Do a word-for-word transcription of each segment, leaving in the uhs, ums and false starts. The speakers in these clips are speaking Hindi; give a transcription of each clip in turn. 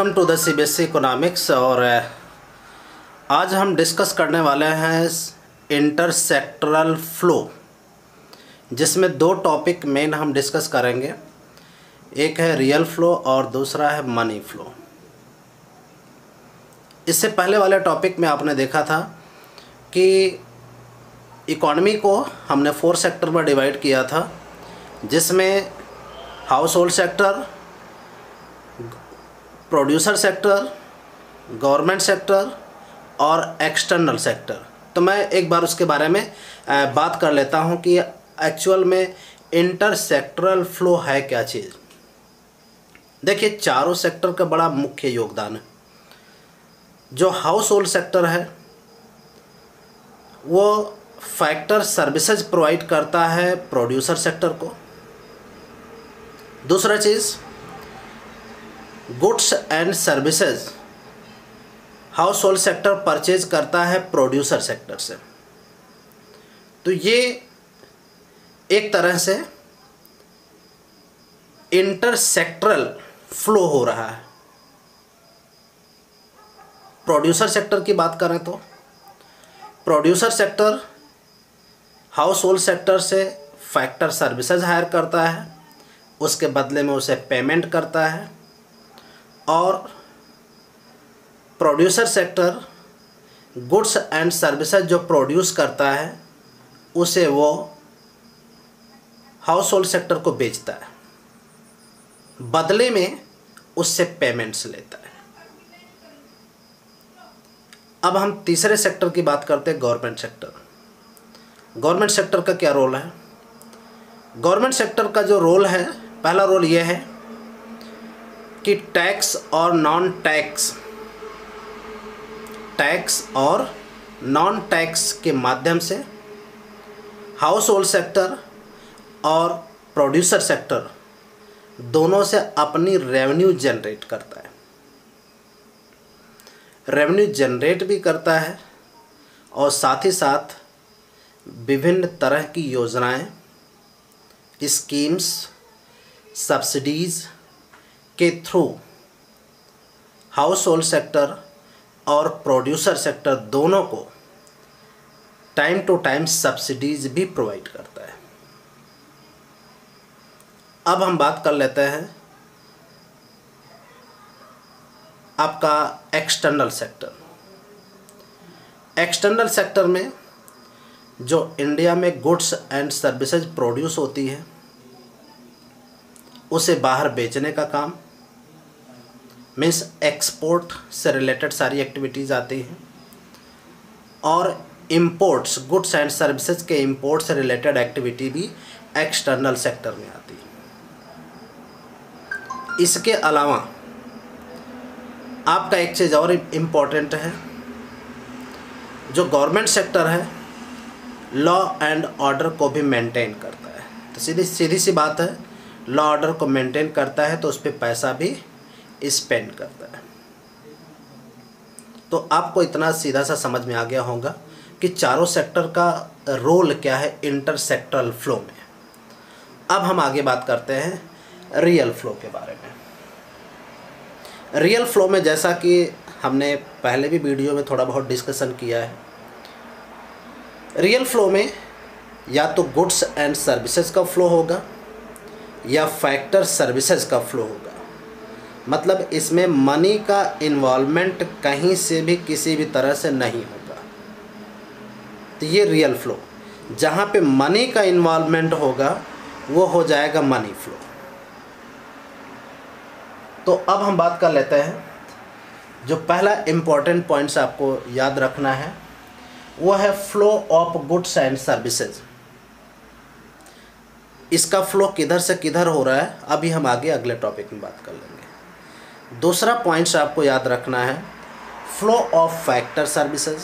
Welcome to the C B S E economics. और आज हम डिस्कस करने वाले हैं इंटरसेक्टरल फ्लो, जिसमें दो टॉपिक मेन हम डिस्कस करेंगे। एक है रियल फ्लो और दूसरा है मनी फ्लो। इससे पहले वाले टॉपिक में आपने देखा था कि इकॉनमी को हमने फोर सेक्टर में डिवाइड किया था, जिसमें household sector, producer sector, government sector और एक्सटर्नल सेक्टर। तो मैं एक बार उसके बारे में बात कर लेता हूं कि एक्चुअल में इंटरसेक्टरल फ्लो है क्या चीज़। देखिए, चारों सेक्टर का बड़ा मुख्य योगदान है। जो हाउस होल्ड सेक्टर है वो फैक्टर सर्विसेज प्रोवाइड करता है प्रोड्यूसर सेक्टर को। दूसरा चीज़, goods and services household sector purchase करता है प्रोड्यूसर सेक्टर से। तो ये एक तरह से इंटरसेक्टरल फ्लो हो रहा है। प्रोड्यूसर सेक्टर की बात करें तो producer sector household sector से फैक्टर सर्विसेज हायर करता है, उसके बदले में उसे पेमेंट करता है, और producer sector goods and services जो प्रोड्यूस करता है उसे वो हाउस होल्ड सेक्टर को बेचता है, बदले में उससे पेमेंट्स लेता है। अब हम तीसरे सेक्टर की बात करते हैं, गवर्नमेंट सेक्टर। गवर्नमेंट सेक्टर का क्या रोल है? गवर्नमेंट सेक्टर का जो रोल है, पहला रोल यह है कि टैक्स और नॉन टैक्स टैक्स और नॉन टैक्स के माध्यम से हाउस होल्ड सेक्टर और प्रोड्यूसर सेक्टर दोनों से अपनी रेवेन्यू जनरेट करता है। रेवेन्यू जनरेट भी करता है और साथ ही साथ विभिन्न तरह की योजनाएं, स्कीम्स, सब्सिडीज़ के थ्रू हाउस होल्ड सेक्टर और प्रोड्यूसर सेक्टर दोनों को टाइम टू टाइम सब्सिडीज भी प्रोवाइड करता है। अब हम बात कर लेते हैं आपका एक्सटर्नल सेक्टर। एक्सटर्नल सेक्टर में जो इंडिया में गुड्स एंड सर्विसेज प्रोड्यूस होती है उसे बाहर बेचने का काम, मीन्स एक्सपोर्ट से रिलेटेड सारी एक्टिविटीज़ आती हैं, और इंपोर्ट्स, गुड्स एंड सर्विसेज के इंपोर्ट से रिलेटेड एक्टिविटी भी एक्सटर्नल सेक्टर में आती है। इसके अलावा आपका एक चीज़ और इम्पोर्टेंट है, जो गवर्नमेंट सेक्टर है लॉ एंड ऑर्डर को भी मेंटेन करता है। तो सीधी सीधी सी बात है, लॉ ऑर्डर को मेंटेन करता है तो उस पर पैसा भी स्पेंड करता है। तो आपको इतना सीधा सा समझ में आ गया होगा कि चारों सेक्टर का रोल क्या है इंटरसेक्टरल फ्लो में। अब हम आगे बात करते हैं रियल फ्लो के बारे में। रियल फ्लो में जैसा कि हमने पहले भी वीडियो में थोड़ा बहुत डिस्कशन किया है, रियल फ्लो में या तो गुड्स एंड सर्विसेज का फ्लो होगा या फैक्टर सर्विसेज का फ्लो होगा। मतलब इसमें मनी का इन्वॉल्वमेंट कहीं से भी किसी भी तरह से नहीं होगा। तो ये रियल फ्लो। जहाँ पे मनी का इन्वॉल्वमेंट होगा वो हो जाएगा मनी फ्लो। तो अब हम बात कर लेते हैं, जो पहला इम्पॉर्टेंट पॉइंट्स आपको याद रखना है वो है flow of goods and services. इसका फ्लो किधर से किधर हो रहा है अभी हम आगे अगले टॉपिक में बात कर लेंगे। दूसरा पॉइंट्स आपको याद रखना है, flow of factor services.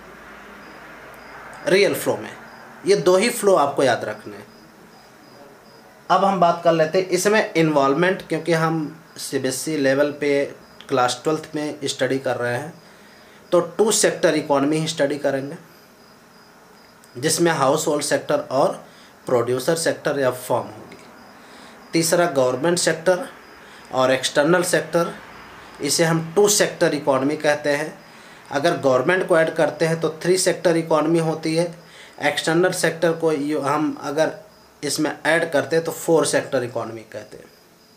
Real flow में ये दो ही फ्लो आपको याद रखने हैं। अब हम बात कर लेते हैं इसमें इन्वॉल्वमेंट, क्योंकि हम C B S E level पे क्लास ट्वेल्थ में स्टडी कर रहे हैं तो टू सेक्टर इकोनॉमी ही स्टडी करेंगे, जिसमें हाउस होल्ड सेक्टर और प्रोड्यूसर सेक्टर या फर्म होगी। तीसरा गवर्नमेंट सेक्टर और एक्सटर्नल सेक्टर, इसे हम टू सेक्टर इकोनॉमी कहते हैं। अगर गवर्नमेंट को ऐड करते हैं तो थ्री सेक्टर इकोनॉमी होती है। एक्सटर्नल सेक्टर को हम अगर इसमें ऐड करते हैं तो फोर सेक्टर इकोनॉमी कहते हैं।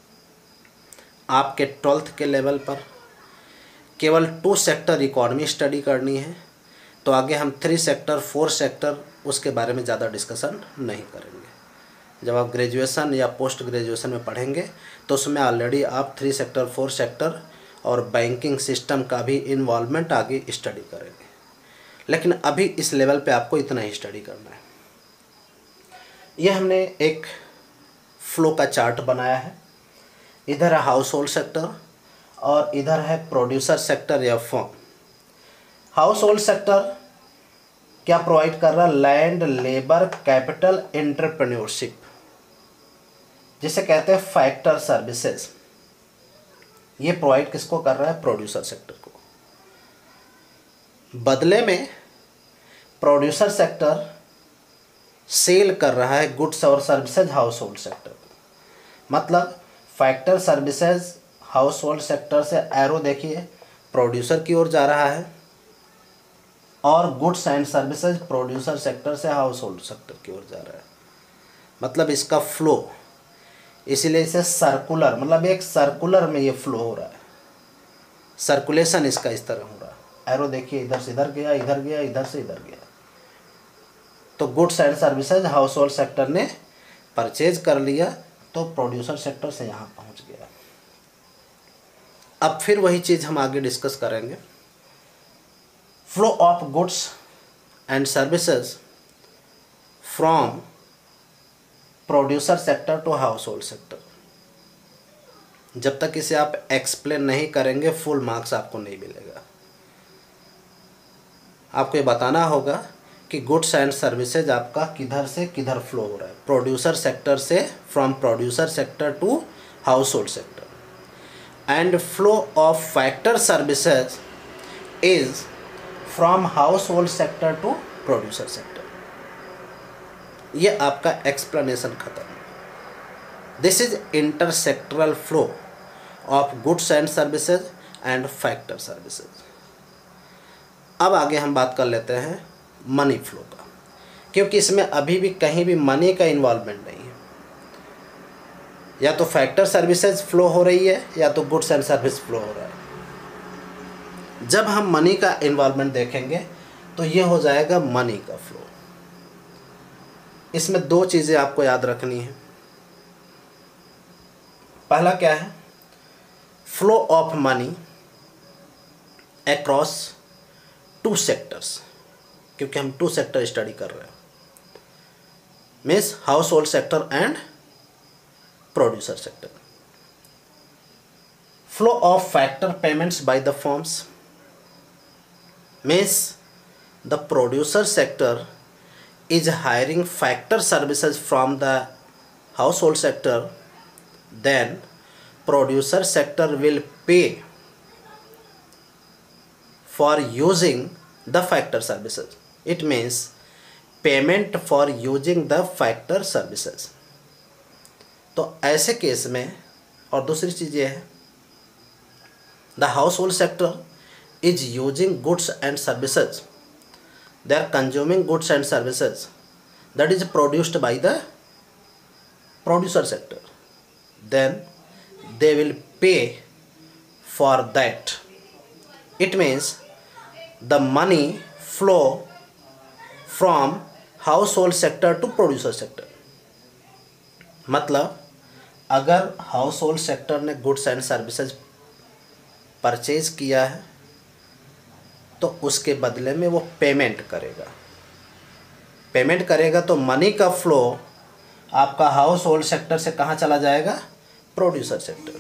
आपके ट्वेल्थ के लेवल पर केवल टू सेक्टर इकोनॉमी स्टडी करनी है, तो आगे हम थ्री सेक्टर फोर सेक्टर उसके बारे में ज़्यादा डिस्कशन नहीं करेंगे। जब आप ग्रेजुएशन या पोस्ट ग्रेजुएशन में पढ़ेंगे तो उसमें ऑलरेडी आप थ्री सेक्टर फोर सेक्टर और बैंकिंग सिस्टम का भी इन्वॉल्वमेंट आगे स्टडी करेंगे। लेकिन अभी इस लेवल पे आपको इतना ही स्टडी करना है। यह हमने एक फ्लो का चार्ट बनाया है। इधर है हाउस होल्ड सेक्टर और इधर है प्रोड्यूसर सेक्टर या फर्म। हाउस होल्ड सेक्टर क्या प्रोवाइड कर रहा है? लैंड, लेबर, कैपिटल, एंटरप्रेन्योरशिप, जिसे कहते हैं फैक्टर सर्विसेज। ये प्रोवाइड किसको कर रहा है? प्रोड्यूसर सेक्टर को। बदले में प्रोड्यूसर सेक्टर सेल कर रहा है गुड्स और सर्विसेज हाउस होल्ड सेक्टर को। मतलब factor services household sector से एरो देखिए प्रोड्यूसर की ओर जा रहा है और goods and services producer sector से हाउस होल्ड सेक्टर की ओर जा रहा है। मतलब इसका फ्लो, इसीलिए इसे सर्कुलर, मतलब एक सर्कुलर में ये फ्लो हो रहा है। सर्कुलेशन इसका इस तरह हो रहा है। एरो देखिए इधर से इधर गया, इधर गया, इधर से इधर गया। तो goods and services household sector ने परचेज कर लिया तो प्रोड्यूसर सेक्टर से यहाँ पहुँच गया। अब फिर वही चीज़ हम आगे डिस्कस करेंगे। Flow of goods and services from producer sector to household sector. जब तक इसे आप एक्सप्लेन नहीं करेंगे फुल मार्क्स आपको नहीं मिलेगा। आपको ये बताना होगा कि गुड्स एंड सर्विसेज आपका किधर से किधर फ्लो हो रहा है। प्रोड्यूसर सेक्टर से, from producer sector to household sector. And flow of factor services is from household sector to producer sector. ये आपका एक्सप्लेनेशन खत्म। This is intersectoral flow of goods and services and factor services. अब आगे हम बात कर लेते हैं मनी फ्लो का, क्योंकि इसमें अभी भी कहीं भी मनी का इन्वॉल्वमेंट नहीं है। या तो फैक्टर सर्विसेज फ्लो हो रही है या तो गुड्स एंड सर्विस फ्लो हो रहा है। जब हम मनी का इन्वॉल्वमेंट देखेंगे तो ये हो जाएगा मनी का फ्लो। इसमें दो चीज़ें आपको याद रखनी है। पहला क्या है? Flow of money across two sectors, क्योंकि हम टू सेक्टर स्टडी कर रहे हैं, means household sector and producer sector. Flow of factor payments by the firms means the producer sector is hiring factor services from the household sector, then producer sector will pay for using the factor services. It means payment for using the factor services. तो ऐसे केस में, और दूसरी चीज़ ये है, the household sector is using goods and services. They are consuming goods and services that is produced by the producer sector. Then they will pay for that. It means the money flow from household sector to producer sector. मतलब अगर हाउस होल्ड सेक्टर ने गुड्स एंड सर्विसेज परचेज किया है तो उसके बदले में वो पेमेंट करेगा। पेमेंट करेगा तो मनी का फ्लो आपका हाउस होल्ड सेक्टर से कहाँ चला जाएगा? Producer sector.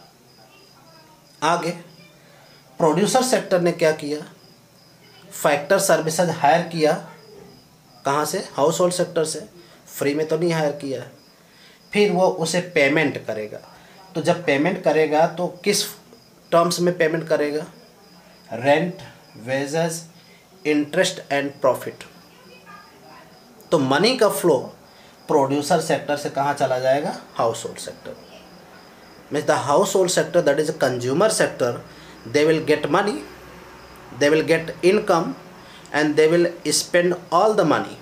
आगे प्रोड्यूसर सेक्टर ने क्या किया? फैक्टर सर्विसेज हायर किया। कहाँ से? हाउस होल्ड सेक्टर से। फ्री में तो नहीं हायर किया है। फिर वो उसे पेमेंट करेगा। तो जब पेमेंट करेगा तो किस टर्म्स में पेमेंट करेगा? Rent, wages, interest and profit. तो मनी का फ्लो प्रोड्यूसर सेक्टर से कहाँ चला जाएगा? Household sector. means the household sector, that is a consumer sector, they will get money, they will get income, and they will spend all the money,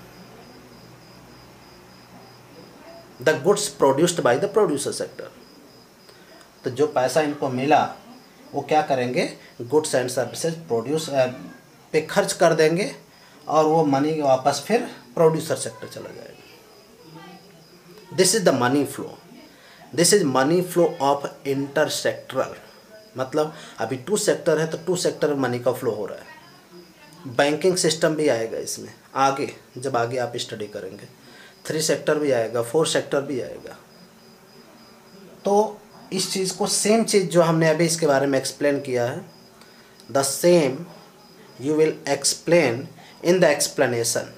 the goods produced by the producer sector. तो जो पैसा इनको मिला वो क्या करेंगे, गुड्स एंड सर्विसेज प्रोड्यूस पे खर्च कर देंगे, और वो मनी वापस फिर प्रोड्यूसर सेक्टर चला जाएगा। This is the money flow, this is money flow of intersectoral. मतलब अभी टू सेक्टर है तो टू सेक्टर में मनी का फ्लो हो रहा है। बैंकिंग सिस्टम भी आएगा इसमें आगे, जब आगे आप स्टडी करेंगे। थ्री सेक्टर भी आएगा, फोर सेक्टर भी आएगा। तो इस चीज़ को, सेम चीज़ जो हमने अभी इसके बारे में एक्सप्लेन किया है, the same you will explain in the explanation.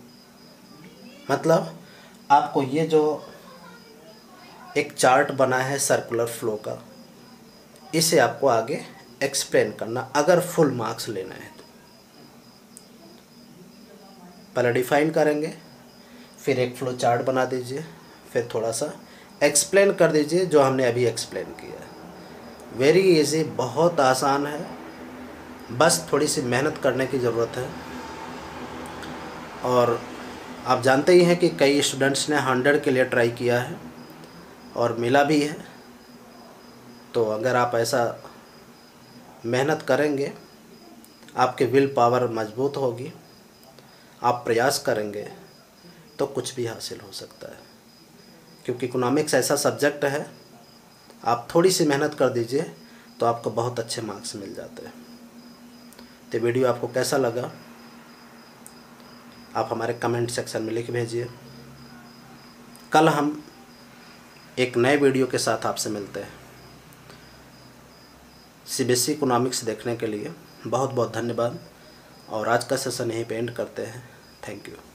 मतलब आपको ये जो एक चार्ट बना है सर्कुलर फ्लो का, इसे आपको आगे एक्सप्लेन करना, अगर फुल मार्क्स लेना है तो। पहले डिफाइन करेंगे, फिर एक फ्लो चार्ट बना दीजिए, फिर थोड़ा सा एक्सप्लेन कर दीजिए जो हमने अभी एक्सप्लेन किया है। वेरी इजी, बहुत आसान है, बस थोड़ी सी मेहनत करने की ज़रूरत है। और आप जानते ही हैं कि कई स्टूडेंट्स ने हंड्रेड के लिए ट्राई किया है और मिला भी है। तो अगर आप ऐसा मेहनत करेंगे, आपके विल पावर मजबूत होगी, आप प्रयास करेंगे तो कुछ भी हासिल हो सकता है। क्योंकि इकोनॉमिक्स ऐसा सब्जेक्ट है, आप थोड़ी सी मेहनत कर दीजिए तो आपको बहुत अच्छे मार्क्स मिल जाते हैं। तो वीडियो आपको कैसा लगा आप हमारे कमेंट सेक्शन में लिख भेजिए। कल हम एक नए वीडियो के साथ आपसे मिलते हैं। सीबीएसई इकोनॉमिक्स देखने के लिए बहुत बहुत धन्यवाद, और आज का सेशन यहीं पे एंड करते हैं। Thank you.